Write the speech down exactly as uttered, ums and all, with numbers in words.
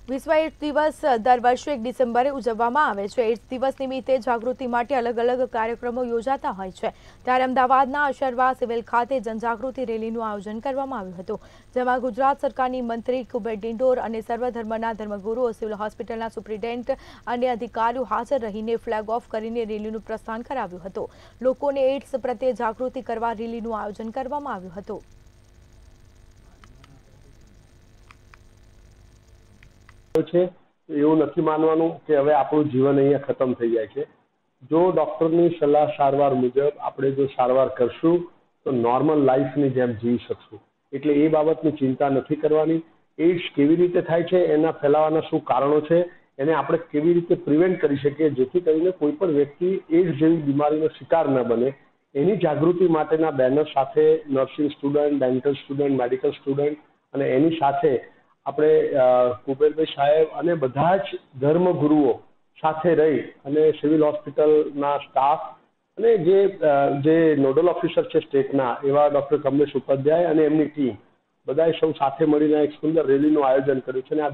વિશ્વ એઇડ્સ દિવસ દર વર્ષે એક ડિસેમ્બરે ઉજવવામાં આવે છે। એઇડ્સ દિવસ નિમિત્તે જાગૃતિ માટે અલગ અલગ કાર્યક્રમો યોજાતા હોય છે। ત્યારે અમદાવાદના અશરવા સિવિલ ખાતે જનજાગૃતિ રેલીનું આયોજન કરવામાં આવ્યું હતું, જેમાં ગુજરાત સરકારની મંત્રી કુબેર ડિંડોર અને સર્વધર્મના ધર્મગુરુઓ, સિવિલ હોસ્પિટલના સુપ્રિન્ટેન્ડન્ટ અને અધિકારીઓ હાજર રહીને ફ્લેગ ઓફ કરીને રેલીનું પ્રસ્થાન કરાવ્યું હતું। લોકોને એઇડ્સ પ્રત્યે જાગૃતિ કરવા રેલીનું આયોજન કરવામાં આવ્યું હતું। છે એવું નથી માનવાનું કે હવે આપણું જીવન અહીંયા ખતમ થઈ જાય છે। જો ડૉક્ટરની સલાહ સારવાર મુજબ આપણે જો સારવાર કરશું તો નોર્મલ લાઈફની જેમ જીવી શકશું। એટલે એ બાબતની ચિંતા નથી કરવાની। એઇડ્સ કેવી રીતે થાય છે, એના ફેલાવાના શું કારણો છે, એને આપણે કેવી રીતે પ્રિવેન્ટ કરી શકીએ જેથી કરીને કોઈ પણ વ્યક્તિ એઇડ્સ જેવી બીમારીનો શિકાર ન બને, એની જાગૃતિ માટેના બેનર સાથે nursing student, dental student, medical student અને એની સાથે આપણે કુબેરભાઈ સાહેબ અને બધા જ ધર્મગુરુઓ સાથે રહી અને સિવિલ હોસ્પિટલના સ્ટાફ અને જે જે નોડલ ઓફિસર છે સ્ટેટના એવા ડૉક્ટર કમલેશ ઉપાધ્યાય અને એમની ટીમ બધાએ સૌ સાથે મળીને એક સુંદર રેલીનું આયોજન કર્યું છે। અને આ